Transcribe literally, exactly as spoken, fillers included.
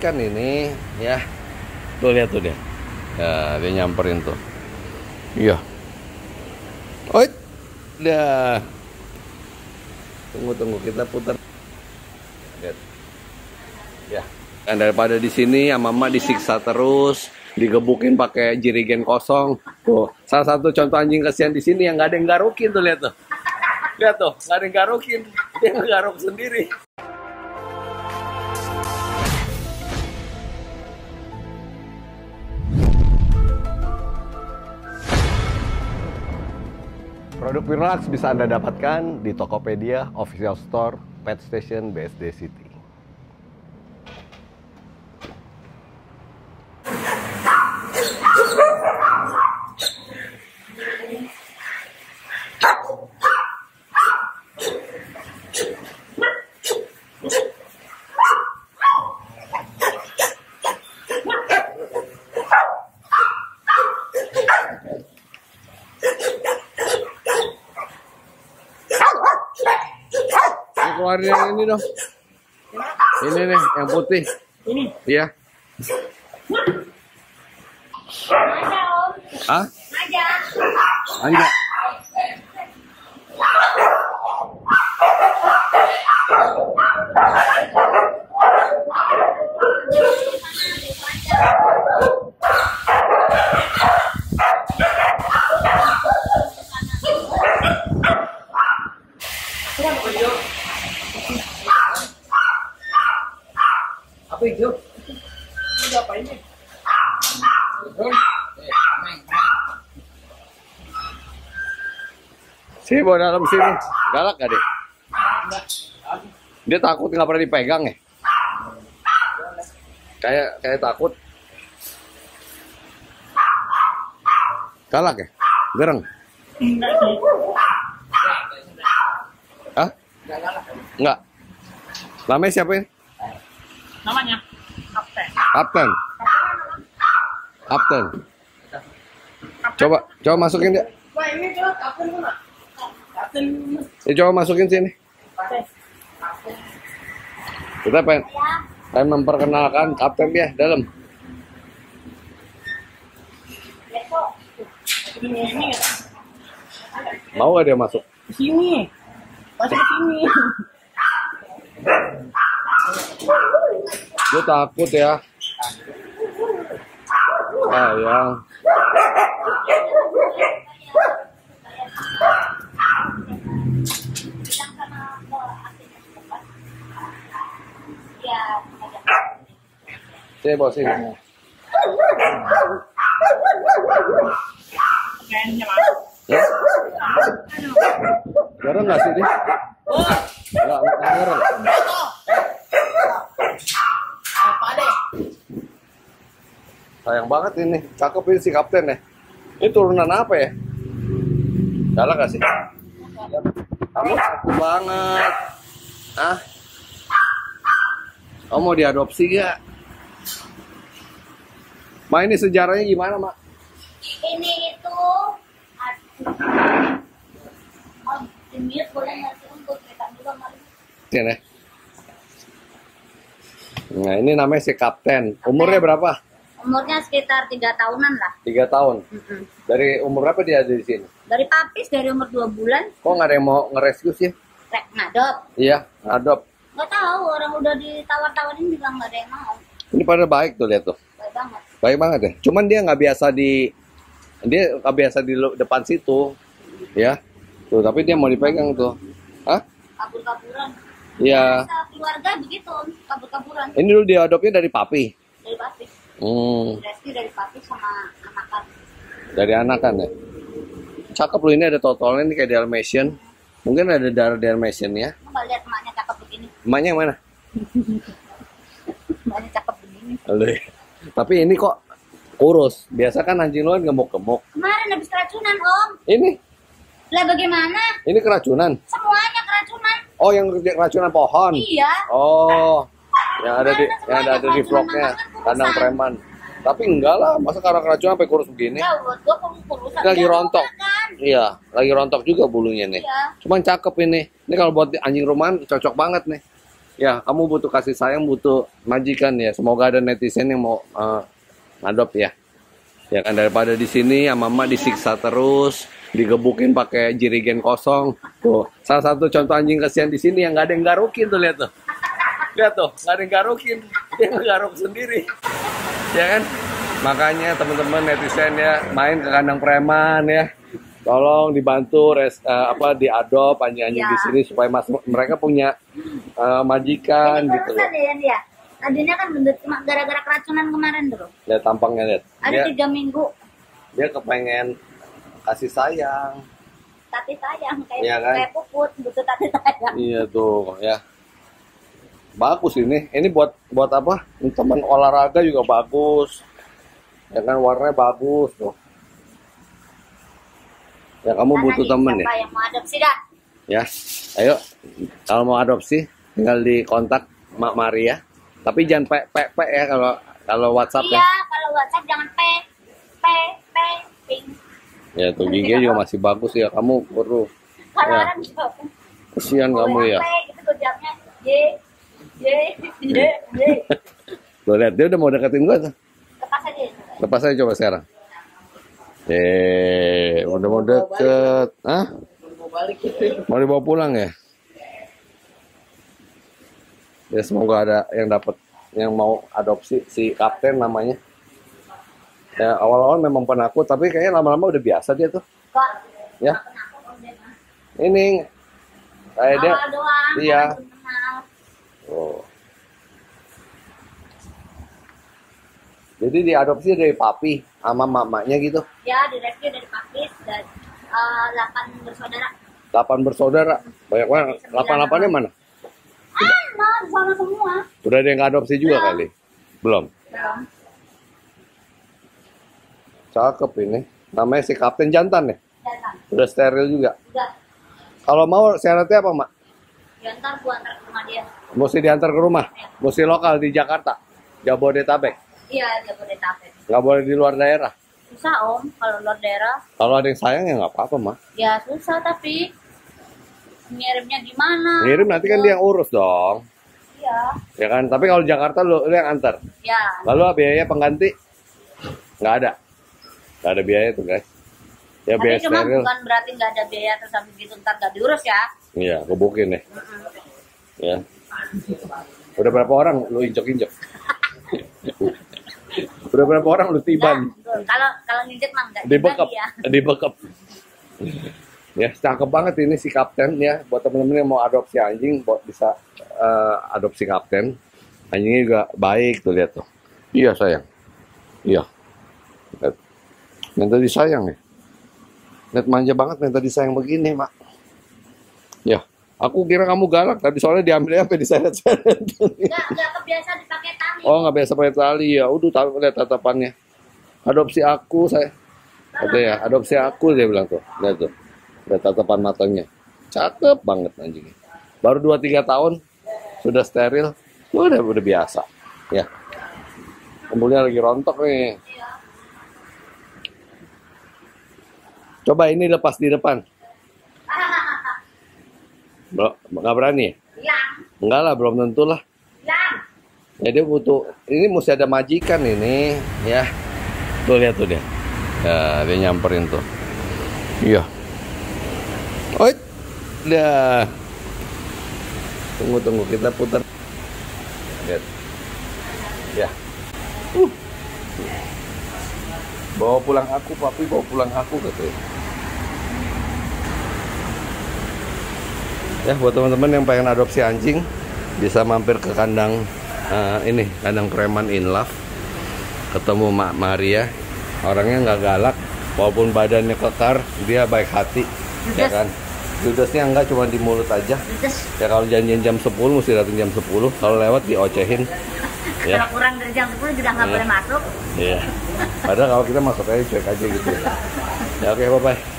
ikan ini ya. Tuh lihat tuh dia. Ya, dia nyamperin tuh. Iya. Oi. Dah. Tunggu tunggu kita putar. Lihat. Ya. Dan daripada di sini ya mama disiksa terus, digebukin pakai jirigen kosong. Tuh, salah satu contoh anjing kasihan di sini yang nggak ada yang garukin tuh, lihat tuh. Lihat tuh, nggak ada yang garukin. Dia ngegaruk sendiri. Produk Virlax bisa Anda dapatkan di Tokopedia, Official Store, Pet Station, B S D City. Keluarin yang ini dong. Ini nih, yang putih. Ini? Iya. Ada, Om. Hah? Ada. Ada. Apa itu? Ini apa ini? Sini bawa dalam sini. Galak gak deh? Dia takut nggak pernah dipegang ya? Kayak kayak takut. Galak ya? Gereng? Hah? Enggak. Namanya siapa ini? Namanya Kapten. Kapten. Kapten. Coba, coba masukin dia. Wah, ini coba kapten mana? Kapten. Ya, coba masukin sini. Kita pengen, pengen memperkenalkan Kapten dia dalam. Ini ini ya. Mau gak dia masuk? Di sini. Masuk ke sini. Dia takut ya. Sayang. Saya bawa sini. Kayaknya masuk. Ya? Garang nggak sih dia? Nggak, nggak garang. Apa deh? Sayang banget ini. Cakep ini si Kapten ya. Ini turunan apa ya? Galak nggak sih? Kamu cakep banget. Ah? Kamu mau diadopsi gak? Ma, ini sejarahnya gimana, Mak? Ini itu oh, ini boleh ngasih untuk cerita juga kali. Ini. Nah, ini namanya si Kapten. Umurnya berapa? Umurnya sekitar tiga tahunan lah. Tiga tahun. Mm-mm. Dari umur berapa dia ada di sini? Dari papis dari umur dua bulan. Kok nggak ada yang mau ngerescue sih? Rek ngadop. Iya, ngadop. Nggak tahu, orang udah ditawar-tawarin juga nggak ada yang mau. Ini pada baik tuh, lihat tuh. Baik banget. Baik banget ya. Cuman dia nggak biasa di dia nggak biasa di lo- depan situ, ya. Tuh, tapi dia mau dipegang tuh. Hah? Kabur-kaburan. Iya. Biasa keluarga begitu, Om. Kabur-kaburan Ini dulu diadopnya dari papi. dari papis. Hmm, Rescue dari papis sama anakan. dari anakan ya. Cakep loh, ini ada totalnya nih kayak Dalmatian. Mungkin ada darah Dalmatian ya. Kamu nggak lihat emaknya cakep begini? Emaknya yang mana? Emaknya cakep begini. Halo. Tapi ini kok kurus. Biasa kan anjing lo kan gemuk-gemuk. Kemarin habis keracunan, Om. Ini, Lah bagaimana? ini keracunan. Semuanya keracunan. Oh, yang keracunan pohon. Iya. Oh, yang ada di yang ada, ada di vlognya kandang preman. Tapi enggak lah, masa karena keracunan sampai kurus begini? Ya, buat gua kurus-kurusan. Ini lagi Dia mau rontok. makan. Iya, lagi rontok juga bulunya nih. Iya. Cuman cakep ini. Ini kalau buat anjing rumahan cocok banget nih. Ya, kamu butuh kasih sayang, butuh majikan ya. Semoga ada netizen yang mau uh, ngadop ya. Ya kan, daripada di sini sama mama disiksa terus, digebukin pakai jirigen kosong. Tuh, salah satu contoh anjing kesian di sini yang nggak ada yang garukin tuh, lihat tuh. Lihat tuh, nggak ada yang garukin, dia ngegaruk sendiri. Ya kan? Makanya teman-teman netizen ya, main ke kandang preman ya. Tolong dibantu res, uh, apa diadop anjing-anjing Ya. di sini supaya mas, mereka punya uh, majikan Ini gitu kalau loh. ya dia. Tadinya kan bener cuma gara-gara keracunan kemarin tuh. Lihat tampangnya, lihat. Ada Dia, tiga minggu. dia kepengen kasih sayang. Tati sayang kayak Iya kan? kayak puput butuh tati sayang. Iya tuh ya. Bagus ini. Ini buat buat apa? Teman olahraga juga bagus. Ya kan, warnanya bagus tuh. Ya kamu Mana butuh nih, temen ya. siapa yang mau adopsi dah? Ya, ayo kalau mau adopsi tinggal di kontak Mak Maria. Tapi jangan pe pe pe ya kalau kalau WhatsApp Iya, ya. kalau WhatsApp jangan p p p ping. Ya tuh gigi juga masih bagus ya. Kamu perlu. Kalau Ya. orang jawab, Kesian kamu ya. P gitu gue jawabnya y y y y. Lo lihat dia udah mau deketin gua tuh. Lepas aja. Lepas aja coba sekarang. Eh, udah mau deket. Hah? Mau balik gitu. Mau dibawa pulang ya? Ya semoga ada yang dapat, yang mau adopsi si Kapten namanya. Ya awal-awal memang penakut, tapi kayaknya lama-lama udah biasa dia tuh. Kok? Ya, ini kayak dia. Awal doang. Iya. belum kenal. Oh. Jadi diadopsi dari papi sama mamanya gitu. Ya, direscue dari Pakis dan eh, delapan bersaudara. Delapan bersaudara. Banyak banget. Delapan-delapannya mana? Ah, nah, di sana semua. Udah ada yang adopsi juga Belum. kali? Belum. Belum. Cakep ini. Namanya si Kapten jantan ya? Jangan. Udah steril juga. Udah. Kalau mau syaratnya apa, Mak? Jangan gua antar ke rumah dia. Mesti diantar ke rumah? Mesti lokal di Jakarta? Jabodetabek? Iya, Jabodetabek. Nggak boleh di luar daerah? Susah om, kalau luar daerah. Kalau ada yang sayang ya nggak apa-apa, Mak. Ya susah tapi ngirimnya gimana? Ngirim nanti kan dia yang urus dong. Iya. Ya kan? Tapi kalau Jakarta lu, lu yang antar. Ya. Lalu biaya pengganti? Nggak ada. Nggak ada biaya tuh, guys. Ya Tapi biaya cuma steril. bukan berarti nggak ada biaya terus habis gitu ntar nggak diurus ya. Iya, gebukin deh. Mm-mm. Ya. Udah berapa orang lu injek-injek? Udah berapa orang lu tiban? Nah, kalau kalau nginjet mah nggak Dibekep, ya. dibekep. Ya, cakep banget ini si Kapten ya. Buat temen-temen yang mau adopsi anjing, buat bisa eh, adopsi Kapten. Anjingnya juga baik tuh, lihat tuh. Iya sayang. Iya. Lihat. Yang tadi sayang ya. Lihat manja banget yang tadi sayang begini, Mak. Ya, aku kira kamu galak tadi soalnya diambilnya sampai diseret-seret. Nggak nggak kebiasa dipakai tali. Oh, nggak biasa pakai tali ya. Udah tahu lihat tatapannya. Adopsi aku saya. Ada ya, adopsi aku dia bilang tuh. Lihat tuh. Lihat tatapan matanya. Cakep banget anjingnya. Baru dua tiga tahun sudah steril. Udah udah biasa. Ya. Kembulnya lagi rontok nih. Coba ini lepas di depan. Bro, nggak berani ya? Hilang, Enggak lah, belum tentu lah. hilang. Ya dia butuh, ini mesti ada majikan ini, ya. Tuh lihat tuh dia. Ya, dia nyamperin tuh. Iya. Oh, dah. Tunggu tunggu kita putar. Lihat. Ya. Uh. Bawa pulang aku, papi bawa pulang aku katanya. Ya, buat teman-teman yang pengen adopsi anjing bisa mampir ke kandang eh, ini, kandang preman in love. Ketemu Mak Maria. Orangnya nggak galak, walaupun badannya kekar, dia baik hati, ya kan. Judesnya enggak cuma di mulut aja. Terus Ya kalau janjian jam sepuluh mesti datang jam sepuluh. Kalau lewat diocehin. Ya. kalau kurang dari jam sepuluh sudah nggak Iya. boleh masuk. Iya. Padahal kalau kita masuk aja cuek aja gitu. Ya oke, bye bye.